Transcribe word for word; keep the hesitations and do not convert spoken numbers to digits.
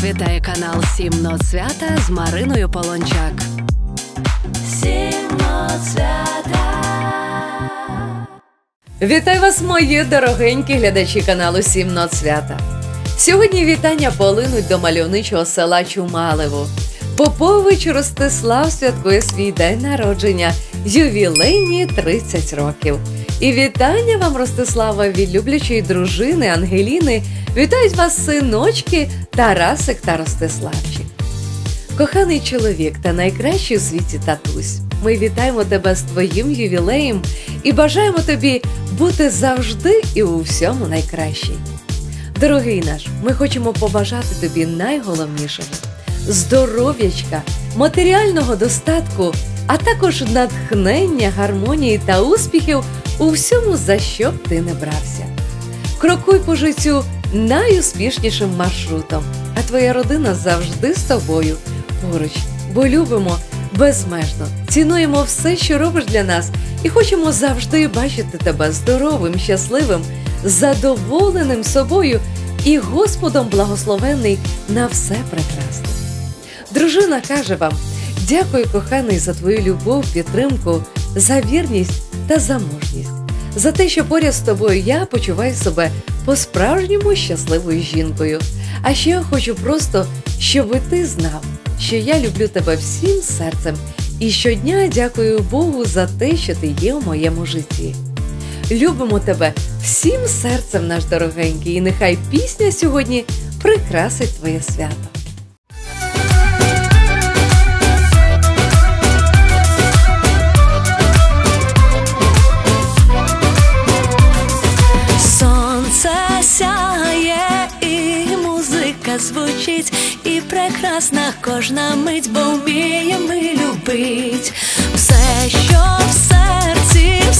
Вас вітає канал «Сім нот свята» з Мариною Полончак. «Сім нот свята». Вітаю вас, мої дорогенькі глядачі каналу «Сім нот свята». Сьогодні вітання полинуть до мальовничого села Чумалево. Попович Ростислав святкує свій день народження, ювілейні тридцять років. І вітання вам, Ростислава, від люблячої дружини Ангеліни. Вітають вас синочки Тарасик та Ростиславчик. Коханий чоловік та найкращий у світі татусь, ми вітаємо тебе з твоїм ювілеєм і бажаємо тобі бути завжди і у всьому найкращий. Дорогий наш, ми хочемо побажати тобі найголовнішого – здоров'ячка, матеріального достатку, а також натхнення, гармонії та успіхів у всьому, за що б ти не брався. Крокуй по життю найуспішнішим маршрутом, а твоя родина завжди з тобою поруч, бо любимо безмежно, цінуємо все, що робиш для нас, і хочемо завжди бачити тебе здоровим, щасливим, задоволеним собою і Господом благословенний на все прекрасне. Дружина каже вам: дякую, коханий, за твою любов, підтримку, за вірність та за мужність, за те, що поряд з тобою я почуваю себе по-справжньому щасливою жінкою. А ще я хочу просто, щоб ти знав, що я люблю тебе всім серцем і щодня дякую Богу за те, що ти є у моєму житті. Любимо тебе всім серцем, наш дорогенький, і нехай пісня сьогодні прикрасить твоє свято. Сяє, і музика звучить, і прекрасна кожна мить, бо вміє ми любить. Все, що в серці